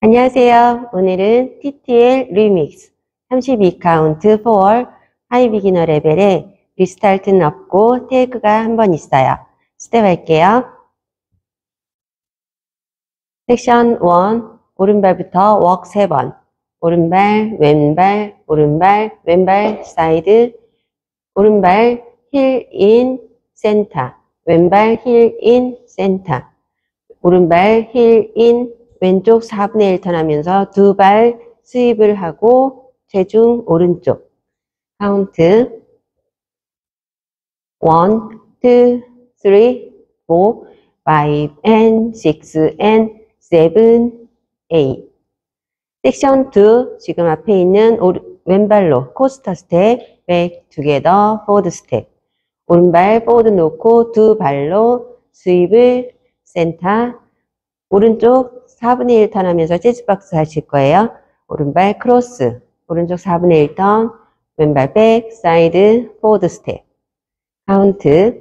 안녕하세요. 오늘은 TTL 리믹스 32카운트 4월 하이 비기너 레벨에 리스타트는 없고 테이크가 한 번 있어요. 스텝 할게요. 섹션 1 오른발부터 웍 3번 오른발, 왼발, 오른발, 왼발, 사이드 오른발, 힐 인, 센터 왼발, 힐 인, 센터 오른발, 힐 인, 왼쪽 4분의 1 턴하면서 두 발 스윕을 하고 체중 오른쪽 카운트 1, 2, 3, 4, 5 and 6 and 7, 8 섹션 2 지금 앞에 있는 왼발로 코스터 스텝 back together forward 스텝 오른발 forward 놓고 두 발로 스윕을 센터 오른쪽 4분의 1 턴하면서 재즈박스 하실 거예요. 오른발 크로스, 오른쪽 4분의 1 턴, 왼발 백, 사이드, 포워드 스텝. 카운트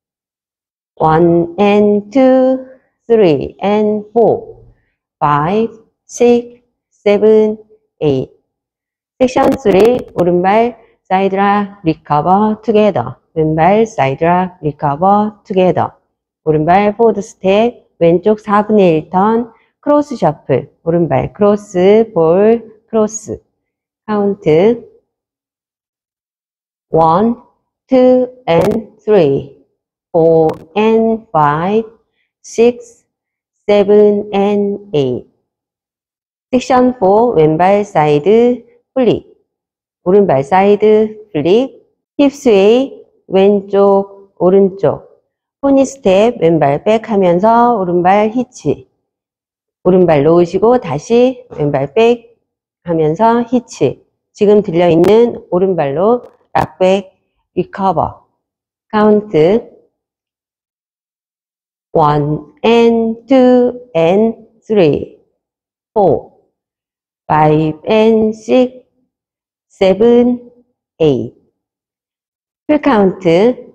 1 and 2, 3 and 4, 5, 6, 7, 8. 섹션 3, 오른발 사이드락 리커버 투게더, 왼발 사이드락 리커버 투게더. 오른발 포워드 스텝, 왼쪽 4분의 1 턴, 크로스 셔플, 오른발 크로스, 볼, 크로스. 카운트 1, 2 and 3, 4 and 5, 6, 7 and 8. 섹션 4 왼발 사이드 플립, 오른발 사이드 플립, 힙 스웨이 왼쪽 오른쪽 포니 스텝 왼발 백 하면서 오른발 히치 오른발 놓으시고 다시 왼발 백 하면서 히치 지금 들려있는 오른발로 락백 리커버 카운트 1 and 2 and 3 4 5 and 6 7 8 풀 카운트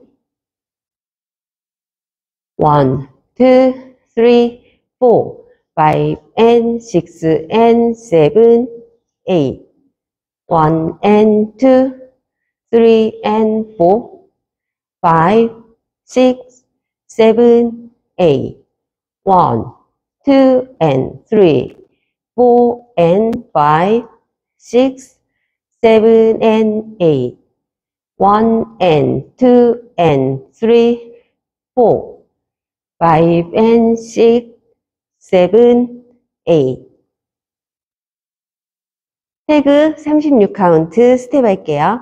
1 2 3 4 5 and 6 and 7, 8. 1 and 2, 3 and 4, 5, 6, 7, 8. 1, 2 and 3, 4 and 5, 6, 7 and 8. 1 and 2 and 3, 4, 5 and 6, 7, 8. 태그 36카운트 스텝 할게요.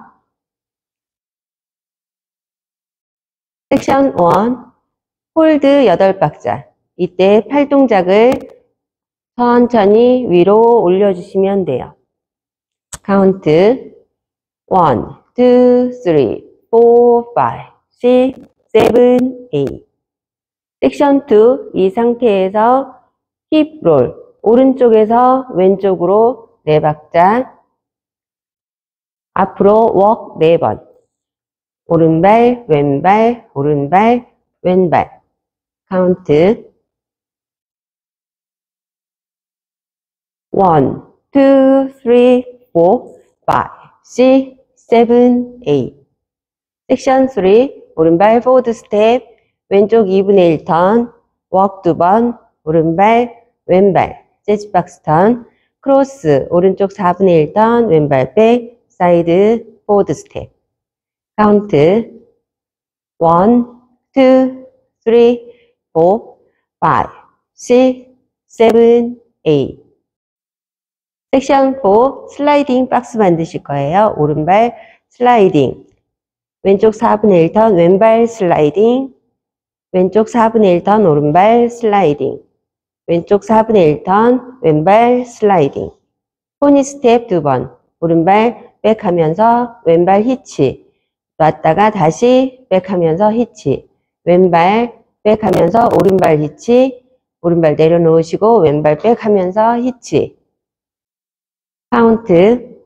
섹션 1, 홀드 8박자. 이때 팔 동작을 천천히 위로 올려주시면 돼요. 카운트 1, 2, 3, 4, 5, 6, 7, 8. 섹션 2, 이 상태에서 힙 롤, 오른쪽에서 왼쪽으로 4박자, 앞으로 웍 4번, 오른발, 왼발, 오른발, 왼발, 카운트 1, 2, 3, 4, 5, 6, 7, 8. 섹션 3, 오른발 포워드 스텝, 왼쪽 2분의 1 턴, 웍 2번, 오른발, 왼발, 재즈박스 턴, 크로스, 오른쪽 4분의 1 턴, 왼발 백, 사이드, 포워드 스텝. 카운트 1, 2, 3, 4, 5, 6, 7, 8. 섹션 4, 슬라이딩 박스 만드실 거예요. 오른발 슬라이딩, 왼쪽 4분의 1 턴, 왼발 슬라이딩, 왼쪽 4분의 1 턴, 오른발 슬라이딩, 왼쪽 4분의 1 턴, 왼발 슬라이딩. 포니 스텝 2번, 오른발 백 하면서 왼발 히치, 놨다가 다시 백 하면서 히치, 왼발 백 하면서 오른발 히치, 오른발 내려놓으시고 왼발 백 하면서 히치. 카운트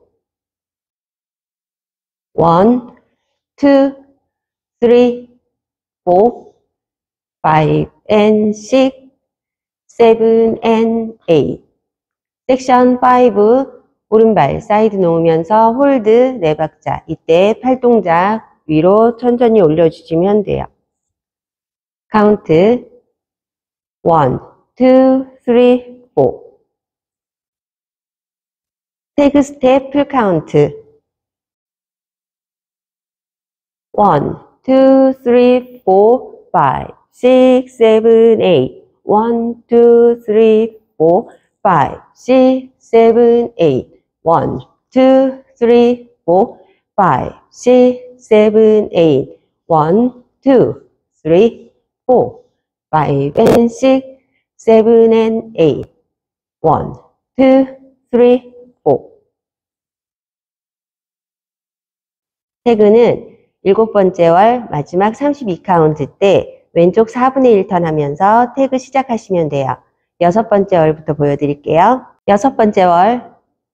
1, 2, 3, 4, 5 and 6, 7 and 8. 섹션 5, 오른발 사이드 놓으면서 홀드 4박자. 이때 팔동작 위로 천천히 올려주시면 돼요. 카운트 1, 2, 3, 4. 태그 스텝 풀 카운트 1, 2, 3, 4, 5, 6, 7, 8. 1, 2, 3, 4, 5, 6, 7, 8. 1, 2, 3, 4, 5, 6, 7, 8. 1, 2, 3, 4, 5 and 6, 7 and 8. 1, 2, 3, 4. 태그는 7번째 월 마지막 32카운트 때 왼쪽 4분의 1턴 하면서 태그 시작하시면 돼요. 6번째 월부터 보여드릴게요. 6번째 월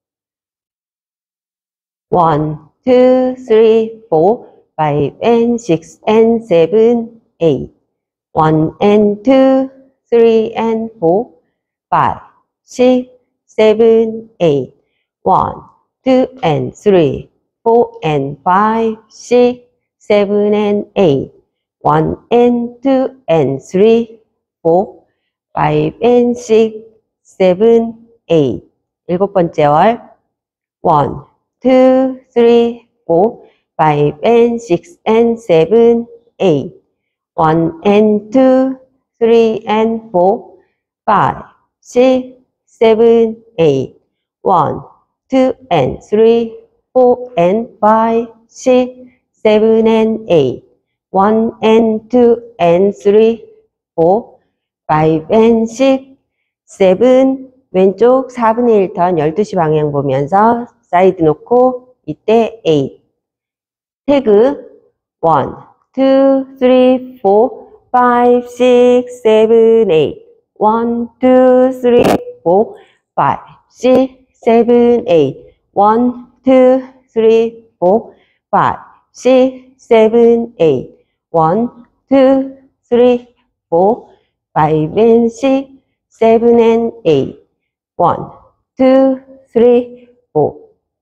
1, 2, 3, 4, 5 and 6 and 7, 8. 1 and 2, 3 and 4, 5, 6, 7, 8. 1, 2 and 3, 4 and 5, 6, 7 and 8. 1 and 2 and 3, 4, 5 and 6, 7, 8. 7번째 월 1, 2, 3, 4, 5 and 6 and 7, 8. 1 and 2, 3 and 4, 5, 6, 7, 8. 1, 2 and 3, 4 and 5, 6, 7 and 8. 1 and 2 and 3, 4, 5 and 6, 7. 왼쪽 4분의 1턴 12시 방향 보면서 사이드 놓고 이때 8. 태그 1, 2, 3, 4, 5, 6, 7, 8. 1, 2, 3, 4, 5, 6, 7, 8. 1, 2, 3, 4, 5, 6, 7, 8. 1, 2, 3, 4, 5 and 6, 7 and 8. 1, 2, 3, 4.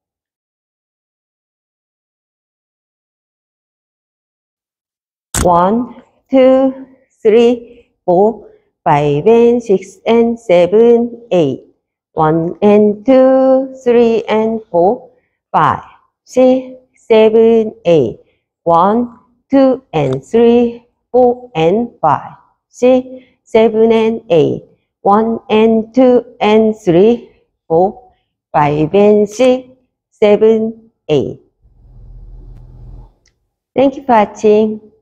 1, 2, 3, 4, 5 and 6 and 7, 8. 1 and 2, 3 and 4, 5, 6, 7, 8. 1, 2 and 3, 4 and 5, 6, 7 and 8. 1 and 2 and 3, 4, 5 and 6, 7, 8. Thank you for watching.